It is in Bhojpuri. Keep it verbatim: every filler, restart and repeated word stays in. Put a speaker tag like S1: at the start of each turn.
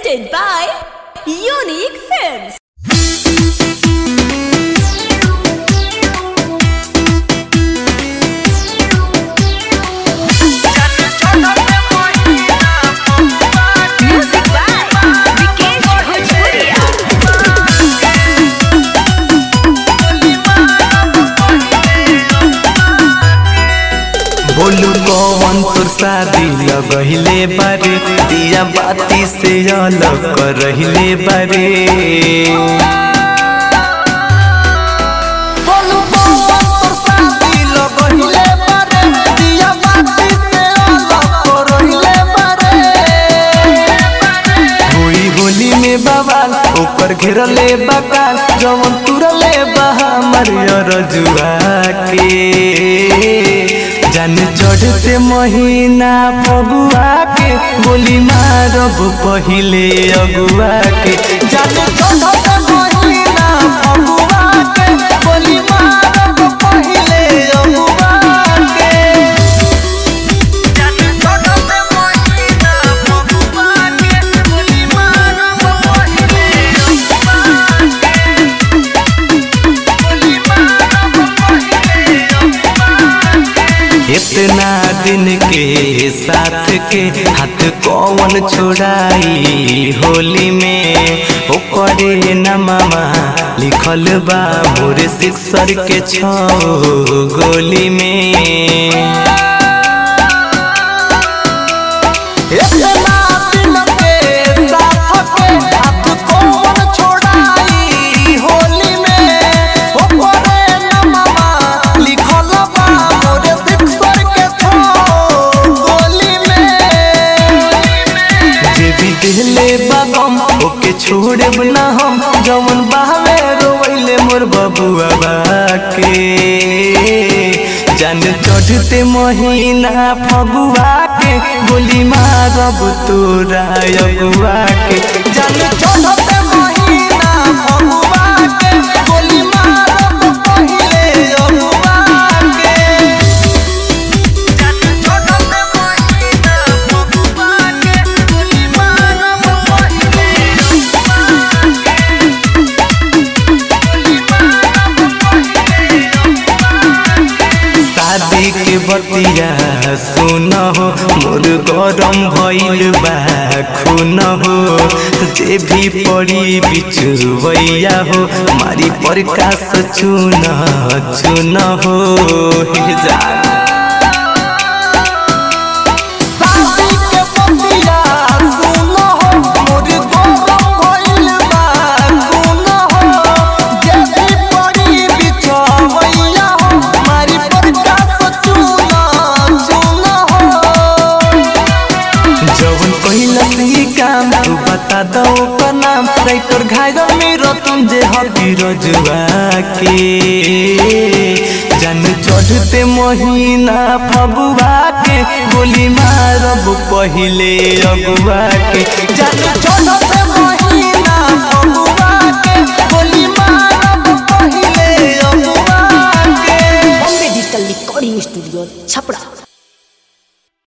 S1: presented by Unique Films.
S2: बोलू कौन तोर शादी लगहिले बारे दिया बाती से अलग करहिले बारे बोलू कौन तोर शादी लगहिले बारे दिया बाती से अलग करहिले बारे होई होली में बवाल ऊपर घेरले बकाल जवन तुरले बहा मरियर जुआ के जान चढ़ते महीना फगुआ के गोली मारब पहिले अगुआ के जान चढ़ते महीना फगुआ के गोली मारब पहिले अगुआ के जान चढ़ते महीना फगुआ के गोली मारब पहिले अगुआ के गोली मारब पहिले अगुआ इतना दिन के साथ के हाथ कौन छोड़ाई होली में ओकरे नामा लिखल बा मोरे सिक्सर के छो गोली में ओके छोड़े बना हम जवन बहावे रोइले मोर बबुआ के जान चढ़ते महीना फगुआ के गोली मारब तोरा अगुआ के जान चढ़ते महीना फगुआ के गोली मारब पहिले अगुआ के जान चढ़ते महीना फगुआ के गोली मारब पहिले शादी के बतिया सुन हो मोर गरम भइल बा खून हो जे भी पड़ी बिचुवैया हो मारी प्रकाश चुन चुन हो हे जान बता दो का नाम राइटर घायल मेरो तुम जे हकी रजुआ के जान चढ़ते महीना फगुआ के गोली मारब पहिले अगुआ के जान